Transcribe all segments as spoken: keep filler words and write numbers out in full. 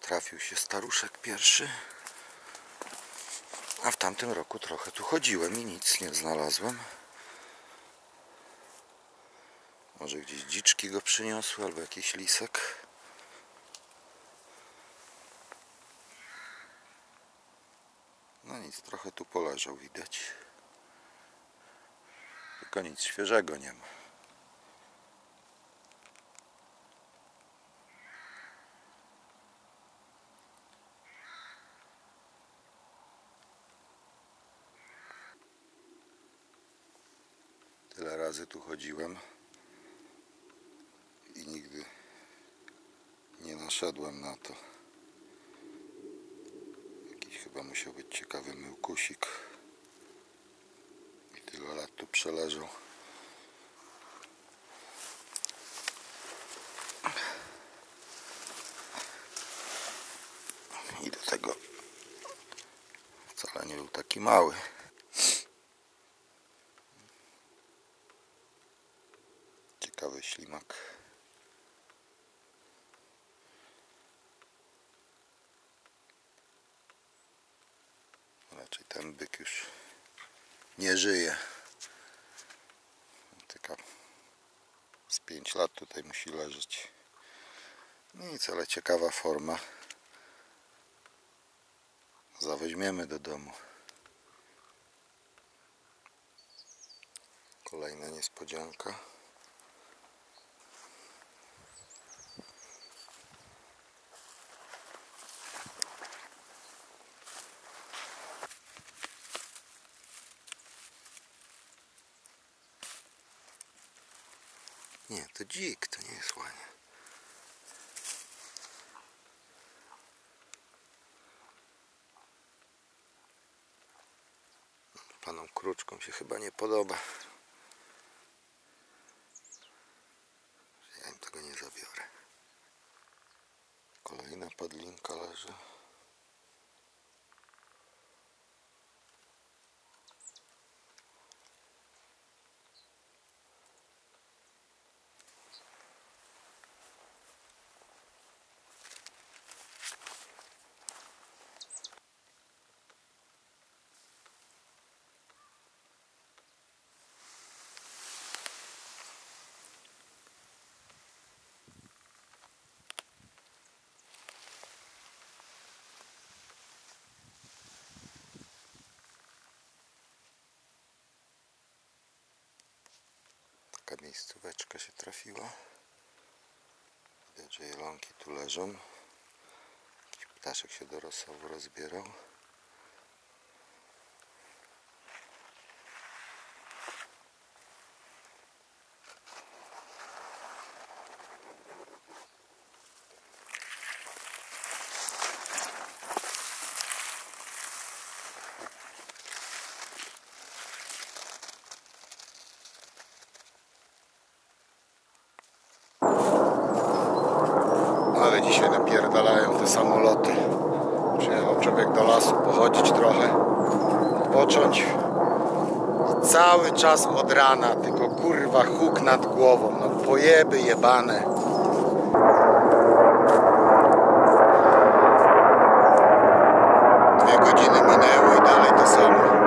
trafił się staruszek pierwszy. A w tamtym roku trochę tu chodziłem i nic nie znalazłem. Może gdzieś dziczki go przyniosły, albo jakiś lisek. No nic, trochę tu poleżał, widać. Tylko nic świeżego nie ma. Tyle razy tu chodziłem i nigdy nie naszedłem na to. Jakiś chyba musiał być ciekawy myłkusik. I tyle lat tu przeleżał. I do tego wcale nie był taki mały. Ciekawy ślimak. Raczej ten byk już nie żyje. Tylko z pięć lat tutaj musi leżeć. Nic, ale ciekawa forma. Zaweźmiemy do domu. Kolejna niespodzianka. Nie, to dzik, to nie jest łania. Panom kruczkom się chyba nie podoba. Ja im tego nie zabiorę. Kolejna padlinka leży. Taka miejscóweczka się trafiła. Widać, że jelonki tu leżą. Jakiś ptaszek się do rosołu rozbierał. Ale dzisiaj napierdalają te samoloty. Przyjechał człowiek do lasu pochodzić trochę, odpocząć. I cały czas od rana, tylko kurwa huk nad głową. No pojeby jebane. Dwie godziny minęły i dalej to samo.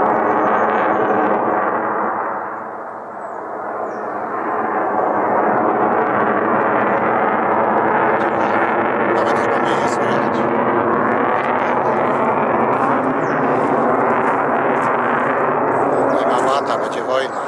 Będzie wojna.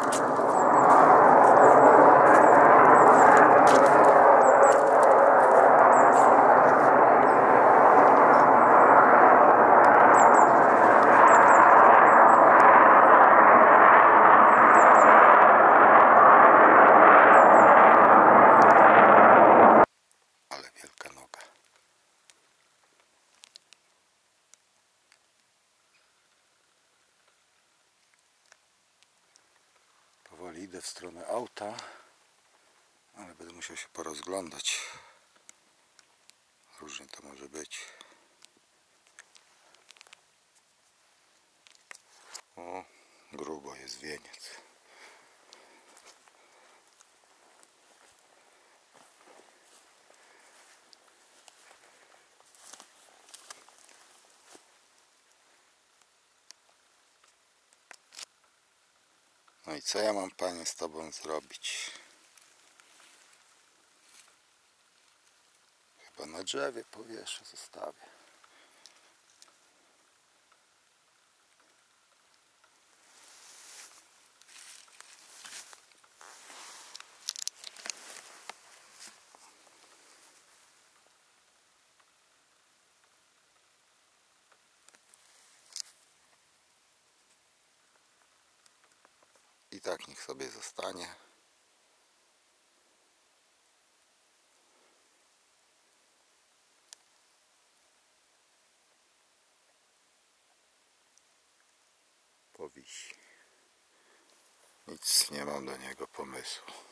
Ale wielka noga. Powoli idę w stronę auta, ale będę musiał się porozglądać. Różnie to może być. O, grubo jest wieniec. No i co ja mam, panie, z tobą zrobić? Chyba na drzewie powieszę, zostawię. I tak niech sobie zostanie. Powisi. Nic nie mam do niego pomysłu.